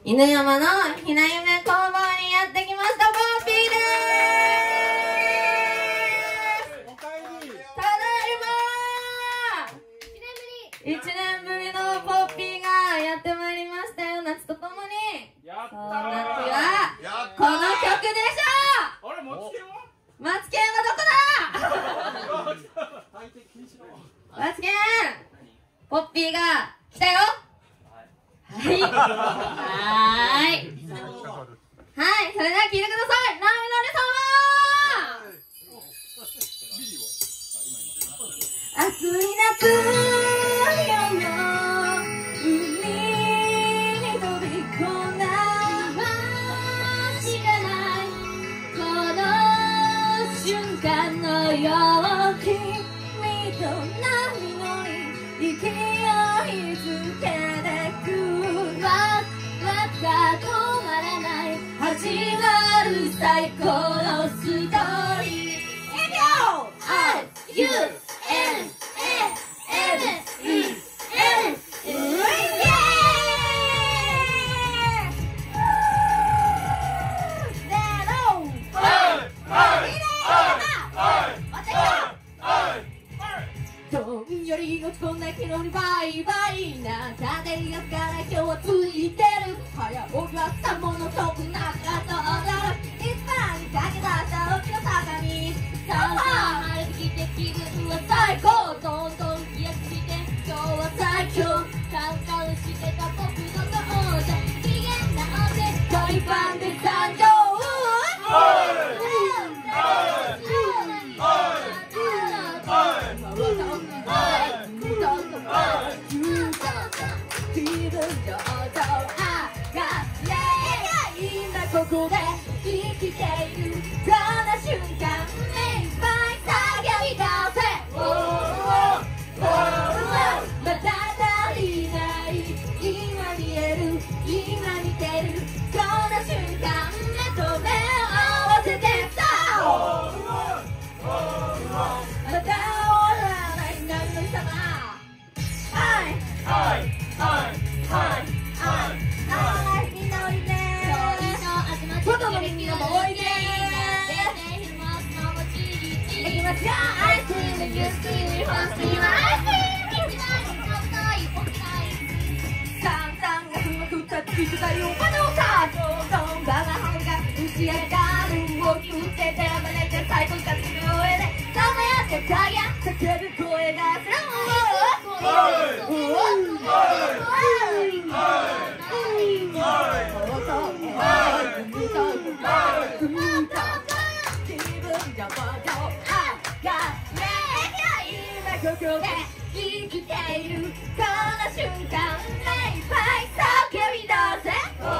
犬山のひな夢工房にやってきましたポッピーでーす。ただいまー。1年ぶりのポッピーがやってまいりましたよ。夏とともに。そう、夏はこの曲でしょ。あれ、マツケンはどこだ。マツケン、ポッピーが来たよ。はい、はい、それでは聞いてください。ナミノリ様。暑い夏夜の海に飛び込んだ今しかないこの瞬間のよう君と波の勢いづけてくわが止まらない始まる最高のストーリー。どんより落ち込んだ昨日にバイバイな風が吹かない今日はついてる早起きはしたものとくなかと踊る一番に駆け出した大きな坂にさあ晴れてきて気分は最高どんどん飛躍して今日は最強カウンカウンしてた僕の顔じゃ機嫌直して恋パンで参上ここで生きているこの瞬間目いっぱい叫び出せまだ足りない今見える今見てるこの瞬間目と目を合わせてさまだ終わらない波乗り様外のみんなもおいでー。行きますよ。アイスクリーム、ユースクリーム、ファースクリーム、アイスクリーム。サンタンがふわふわついてたよ。まださ、どんばがほんが打ち上がるを振っててまれて最高かつの上でさまやってかや叫ぶ声がする。ここで生きているこの瞬間目いっぱい叫び出せ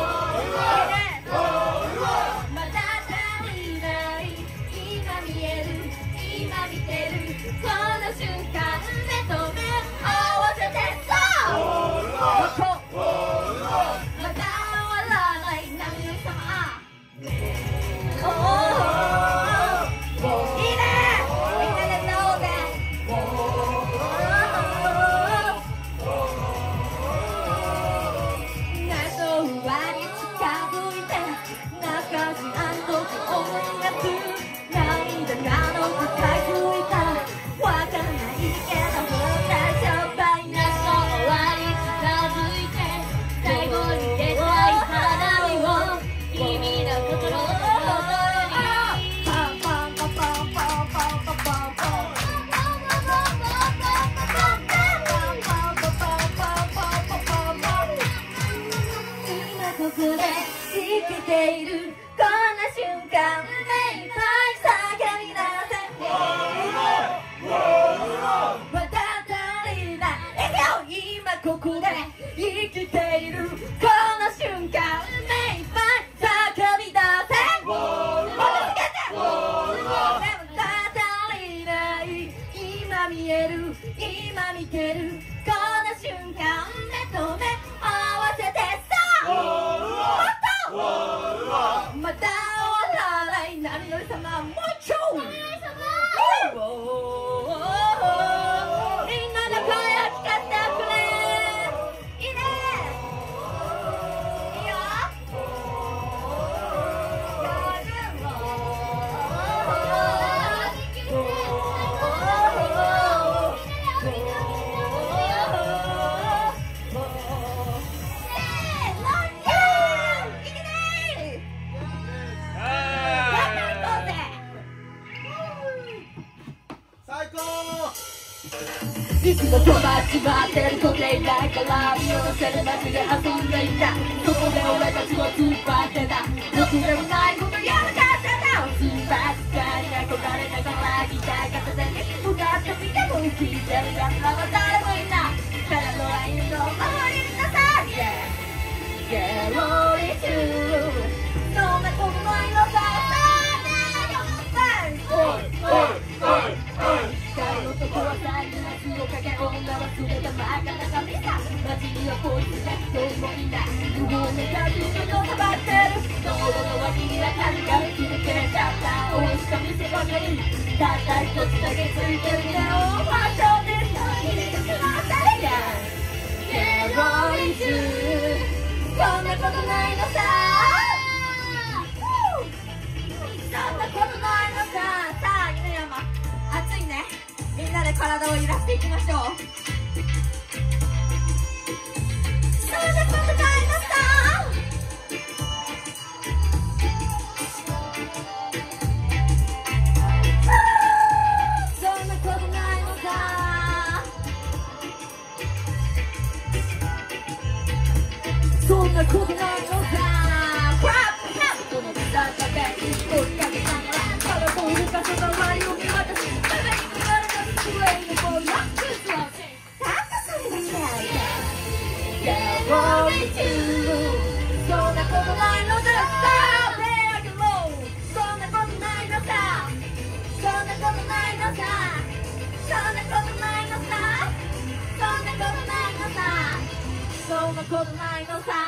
まだ足りない今見える今見てるこの瞬間目と目合わせてそうまだ終わらない波乗り様いいねみんなで歌おうぜ生きているこの瞬間目いっぱい叫び出せまだ足りない今ここで生きているこの瞬間目いっぱい叫び出せもっとつけてまだ足りない今見える今見てるこの瞬間目と目合わせてさまだ終わらない波乗り様始まってる時計台から見下ろせる街で遊んでいた。そこで俺たちは突っ張ってた。ろくでもないことやらかってた。突っ張ってに憧れながらギター片手に向かってみても聞いてるやつらは誰もいない。ただのラインの周りになさい。ゲロリチューそんなことないのさ。男は最後の巣をかけ女は全てバカな神さ。街にはこいつが一人もいない。無謀めが自分をさばってる。道路の脇には神が切れてちゃった。大しか見せ場がいい。たった一つだけついてるね。オーファッションで入れてしまったらやゲロリチューそんなことないのさ。そんなことないのさ。さあ犬山暑いね。みんなで体を揺らしていきましょう。そんなことないのさ。そんなことないのさ。そんなことないのさ。クラップハットの中で一人かけながら体を動かせた周りを見渡しそんなことないのさ。そんなことないのさ。そんなことないのさ。そんなことないのさ。そんなことないのさ。そんなことないのさ。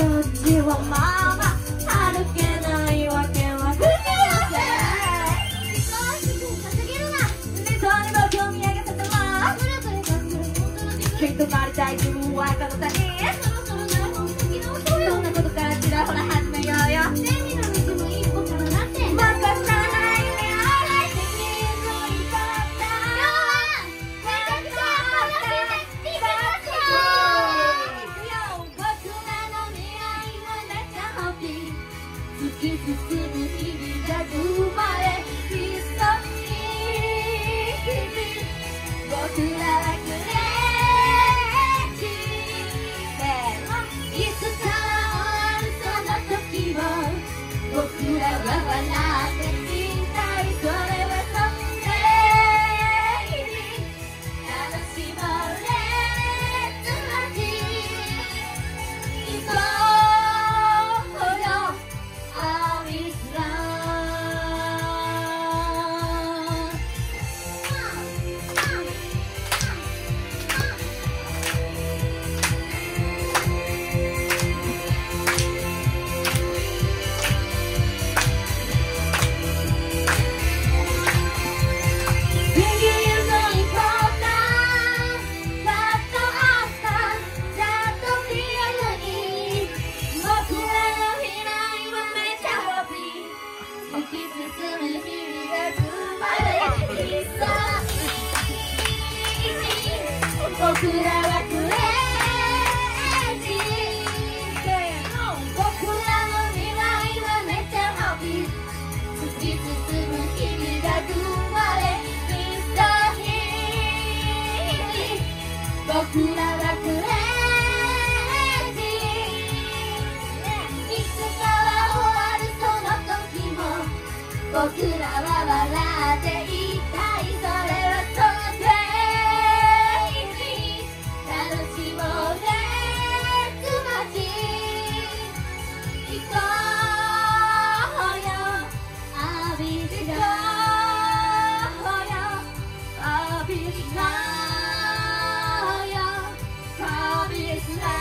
ちはまま歩けないわけは不思議だぜ。稼げるな。猫に僕を見上げさせます。きっとなりたい自分はこの他に。そんなことからちらほら始めようよ。正義の道の一歩からなって任さないであれ。君の言い方今日はめちゃくちゃ楽しんでいきますよ。僕らの未来はめっちゃハッピー。突き進む日々が生まれ一緒に僕らはクレイジー。いつか終わるその時を僕らは笑っていたい。それはソメイに楽しもうレッツマジ行こうよアビスラ僕らはクレイジー。僕らの未来はめっちゃハッピー。突き進む日々が生まれ一緒に僕らはクレイジー。いつかは終わるその時も僕らは笑っていたい。それはその楽しもうレッツマジ行こうよアビスラアビスラアビスラ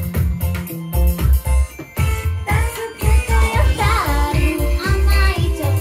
甘いチョ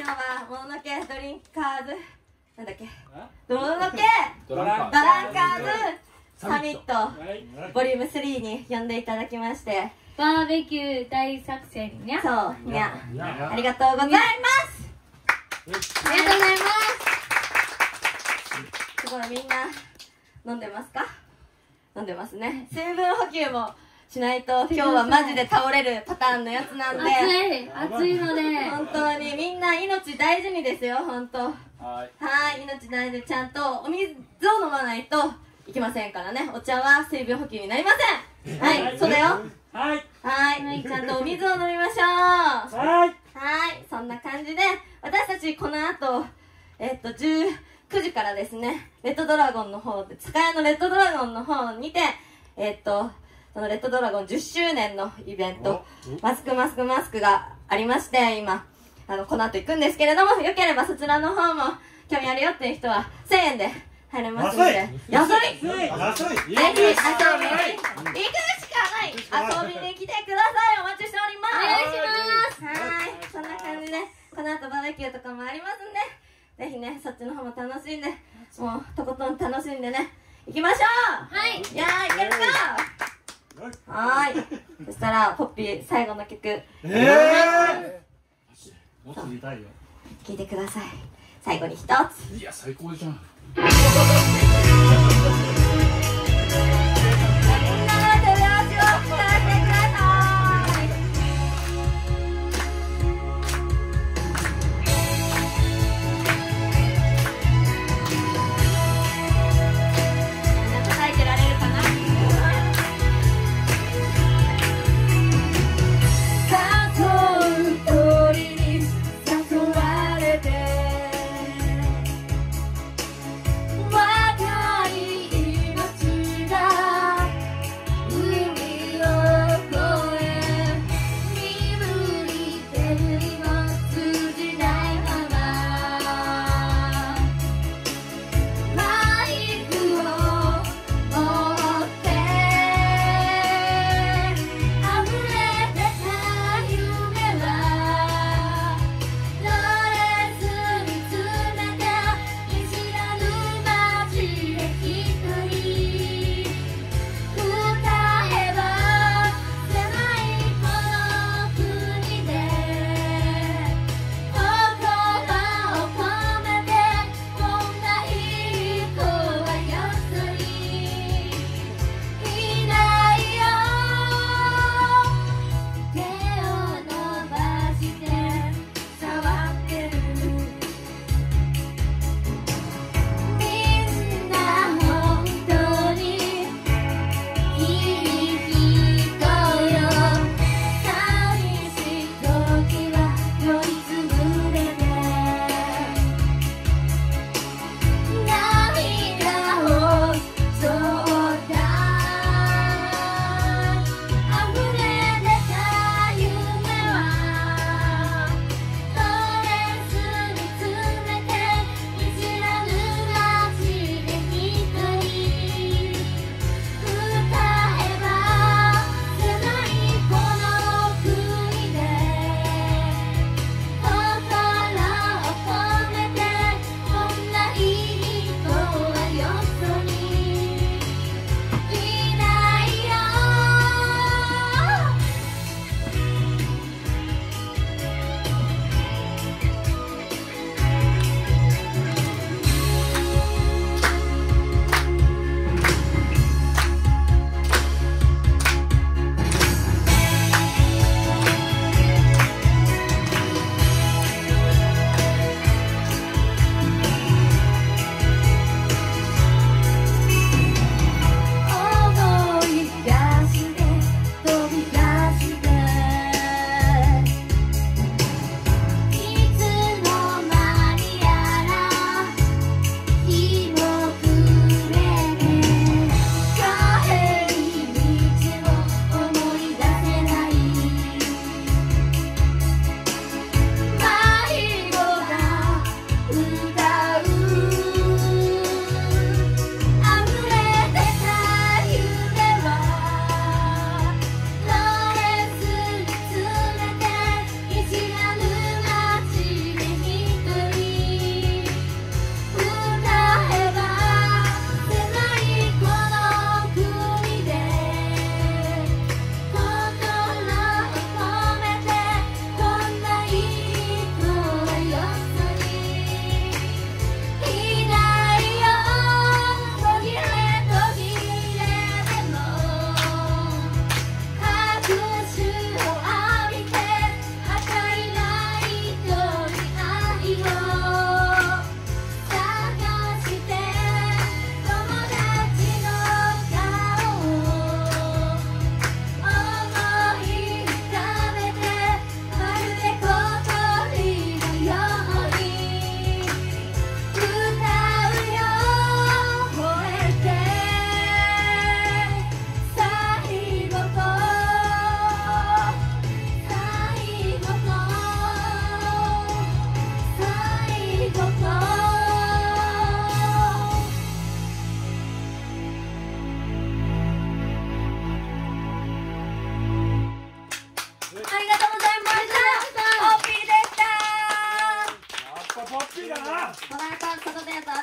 日はもののけドリンカーズなんだっけ、もののけドランカーズサミットボリューム3に呼んでいただきまして、 バーベキュー大作戦にゃ。 そうにゃ、ありがとうございます。 ありがとうございます。 すごいみんな飲んでますか？飲んでますね。水分補給もしないと今日はマジで倒れるパターンのやつなんで、 暑いので本当にみんな命大事にですよ。本当はい、命大事にちゃんとお水を飲まないといけませんからね。お茶は水分補給になりません。はい、そうだよ。はい、ちゃんとお水を飲みましょう。はい、そんな感じで私たちこの後19時からですね、レッドドラゴンの方で、塚屋のレッドドラゴンの方にてそのレッドドラゴン10周年のイベント、マスクがありまして、今この後行くんですけれども、よければそちらの方も興味あるよっていう人は1000円で入れますので、安い、ぜひ遊びに行くしかない、遊びに来てください。お待ちしております。 お願いします。 はい、そんな感じでこの後バーベキューとかもありますんで、ぜひねそっちの方も楽しんで、もうとことん楽しんでね行きましょう。はい、いやー、いけるか。はい、そしたらポッピー最後の曲もっと見たいよ。 聴いてください。最後に一つ。 いや最高じゃん。 みんなの手拍子を伝えてください。みんな叩いてられるかな。誘われて私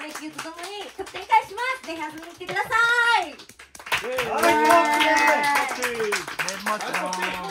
ーベキューとともに特典会します。ぜひ遊びに来てください。 年末の